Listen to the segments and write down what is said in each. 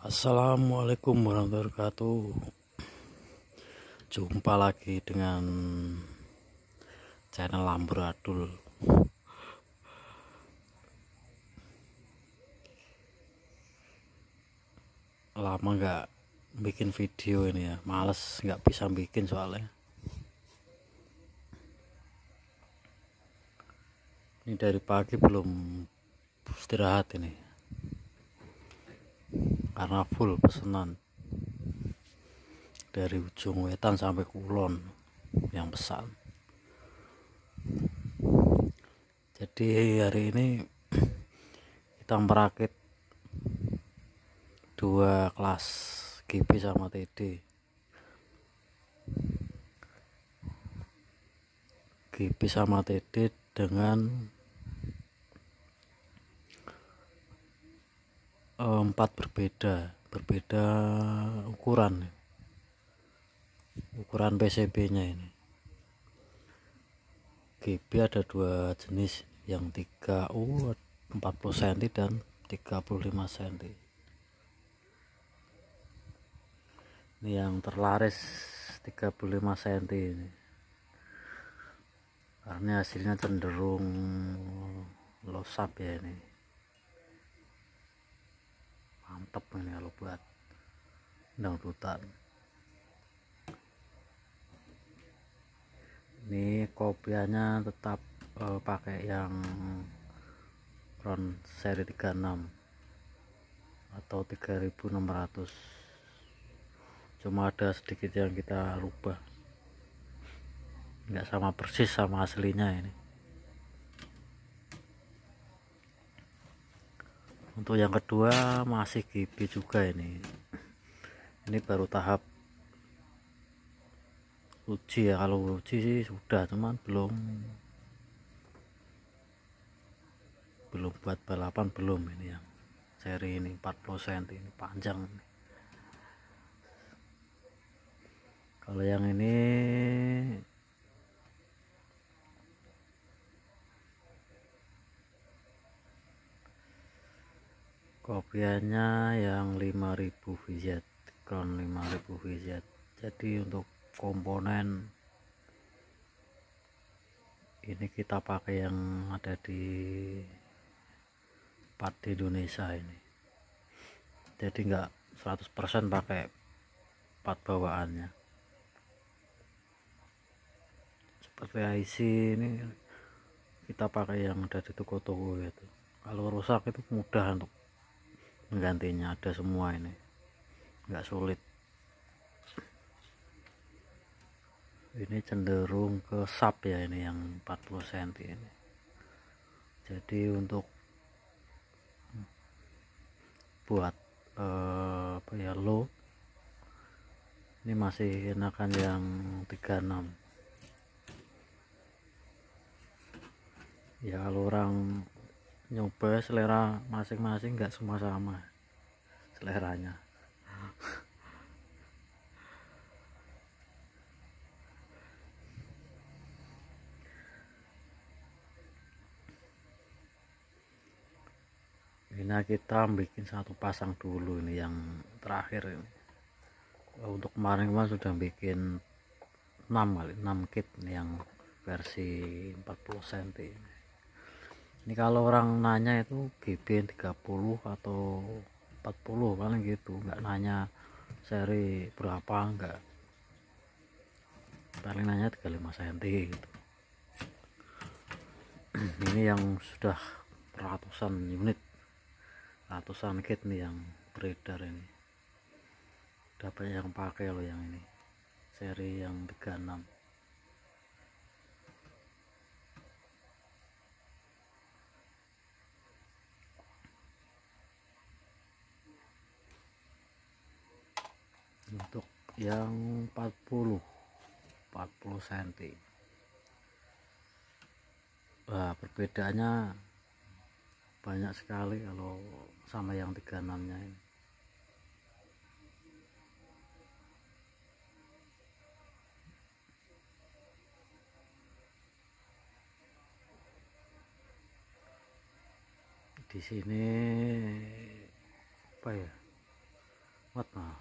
Assalamualaikum warahmatullahi wabarakatuh. Jumpa lagi dengan channel Amburadul. Lama nggak bikin video ini ya, males nggak bisa bikin soalnya. Ini dari pagi belum istirahat ini, karena full pesanan dari ujung wetan sampai kulon yang pesan. Jadi hari ini kita merakit dua kelas GB sama TD. GB sama TD dengan 4 berbeda ukuran PCB nya ini. GB ada dua jenis, yang 3U 40 cm dan 35 cm. Ini yang terlaris 35 cm ini, karena hasilnya cenderung losap ya. Ini mantep ini kalau buat dangdutan. Ini kopiahnya tetap pakai yang Ron seri 36 atau 3600, cuma ada sedikit yang kita rubah, nggak sama persis sama aslinya ini. Untuk yang kedua masih GB juga ini baru tahap uji ya. Kalau uji sih sudah, cuman belum buat balapan, belum. Ini yang seri ini 40 cm ini panjang ini. Kalau yang ini kopiannya yang 5000 VZ, Crown 5000 VZ. Jadi untuk komponen ini kita pakai yang ada di part di Indonesia ini, jadi enggak 100% pakai part bawaannya. Seperti IC ini kita pakai yang ada di toko-toko itu. Kalau rusak itu mudah untuk menggantinya, ada semua ini, enggak sulit. Ini cenderung ke sub ya, ini yang 40 cm ini. Jadi untuk buat apa ya, low ini masih enakan yang 36 ya. Kalau orang nyoba selera masing-masing, nggak semua sama seleranya. Ini kita bikin satu pasang dulu, ini yang terakhir ini. Untuk kemarin sudah bikin 6 kit ini, yang versi 40 cm ini. Kalau orang nanya itu GB 30 atau 40 paling gitu, nggak nanya seri berapa, enggak, paling nanya 35 cm gitu. Ini yang sudah ratusan unit, ratusan kit nih yang beredar ini. Dapat yang pakai loh yang ini, seri yang 36. Untuk yang 40 cm, wah perbedaannya banyak sekali kalau sama yang 36 nya ini. Di sini apa ya, What nah.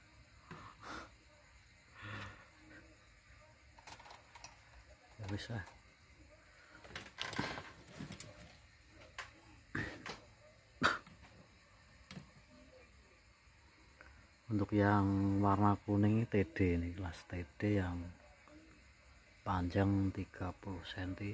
Ya bisa. Untuk yang warna kuning TD ini, kelas TD yang panjang 30 cm.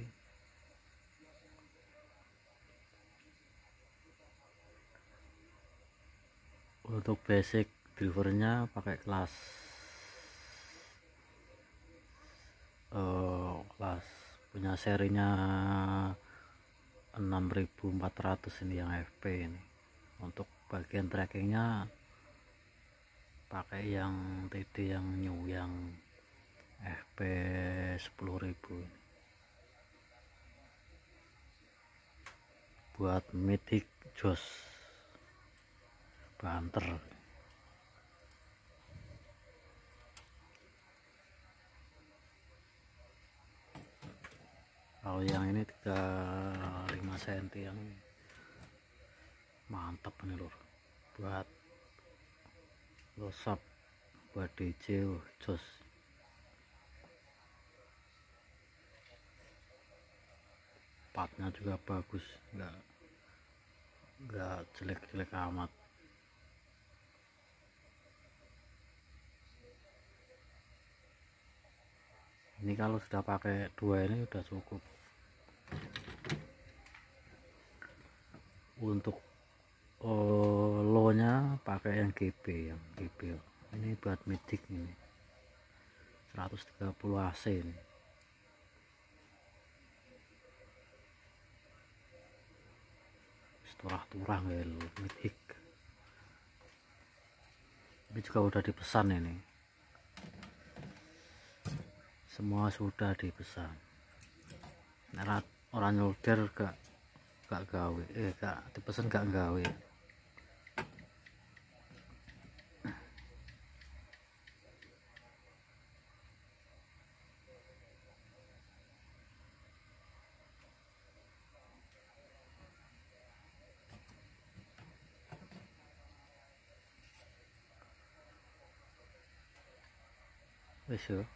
Untuk basic drivernya pakai kelas punya serinya 6400 ini yang FP ini. Untuk bagian trackingnya pakai yang TD yang new yang FP 10.000 buat Mythic Jos banter. Kalau yang ini 35 cm yang mantap nih lur, buat losap, buat DJ jos. Partnya juga bagus, nggak jelek-jelek amat. Ini kalau sudah pakai dua ini udah cukup. Untuk low nya pakai yang GB, ini buat Mythic ini 130 AC ini. Turah-turah nggak Mythic. Ini juga udah dipesan ini. Semua sudah dipesan. Nah, orang nyolder gak gawe, gak dipesan gak gawe. Wis yo.